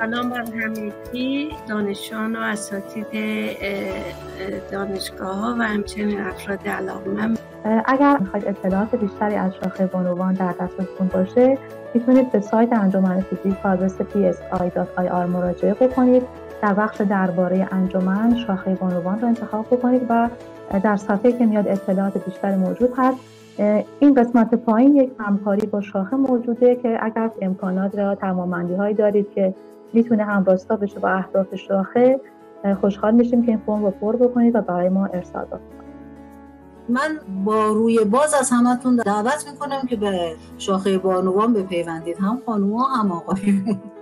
سلام بر همگی دانشجویان و اساتید دانشگاه‌ها و همچنین افراد علاقه‌مند. اگر میخواید اطلاعات بیشتری از شاخه بانوان در دسترستون باشه، میتونید به سایت انجمن فیزیک و آدرس psi.ir مراجعه بکنید. در بخش درباره انجمن شاخه بانوان رو انتخاب بکنید و در صفحه که میاد اطلاعات بیشتری موجود هست. این قسمت پایین یک همکاری با شاخه موجوده که اگر امکانات یا توانمندی‌هایی دارید که میتونه همراستا بشه با اهداف شاخه، خوشحال میشیم که این فرم رو پر بکنید و برای ما ارسال بکنید. من با روی باز از همتون دعوت میکنم که به شاخه بانوان بپیوندید، هم خانوما هم آقایون.